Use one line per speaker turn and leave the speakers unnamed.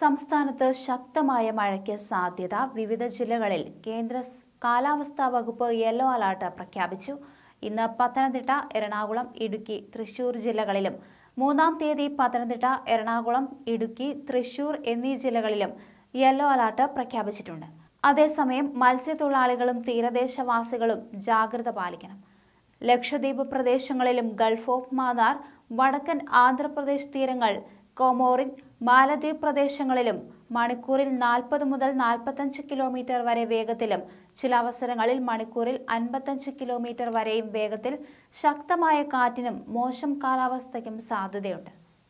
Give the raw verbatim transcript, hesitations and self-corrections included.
സംസ്ഥാനത്ത് ശക്തമായ മഴയ്ക്ക് സാധ്യത. വിവിധ ജില്ലകളിൽ കേന്ദ്ര കാലാവസ്ഥാ വകുപ്പ് യെല്ലോ അലർട്ട് പ്രഖ്യാപിച്ചു. ഇന്ന് പത്തനംതിട്ട, എറണാകുളം, ഇടുക്കി, തൃശൂർ ജില്ലകളിലും മൂന്നാം തീയതി പത്തനംതിട്ട, എറണാകുളം, ഇടുക്കി, തൃശൂർ എന്നീ ജില്ലകളിലും യെല്ലോ അലർട്ട് പ്രഖ്യാപിച്ചിട്ടുണ്ട്. അതേസമയം മത്സ്യത്തൊഴിലാളികളും തീരദേശവാസികളും ജാഗ്രത പാലിക്കണം. ലക്ഷദ്വീപ് പ്രദേശങ്ങളിലും ഗൾഫ് ഓഫ് മാന്നാർ, വടക്കൻ ആന്ധ്രാപ്രദേശ് തീരങ്ങൾ, കൊമോറിൻ, മാലദ്വീപ് പ്രദേശങ്ങളിലും മണിക്കൂറിൽ നാൽപ്പത് മുതൽ നാൽപ്പത്തഞ്ച് കിലോമീറ്റർ വരെ വേഗത്തിലും ചില അവസരങ്ങളിൽ മണിക്കൂറിൽ അൻപത്തഞ്ച് കിലോമീറ്റർ വരെയും വേഗത്തിൽ ശക്തമായ കാറ്റിനും മോശം കാലാവസ്ഥയ്ക്കും സാധ്യതയുണ്ട്.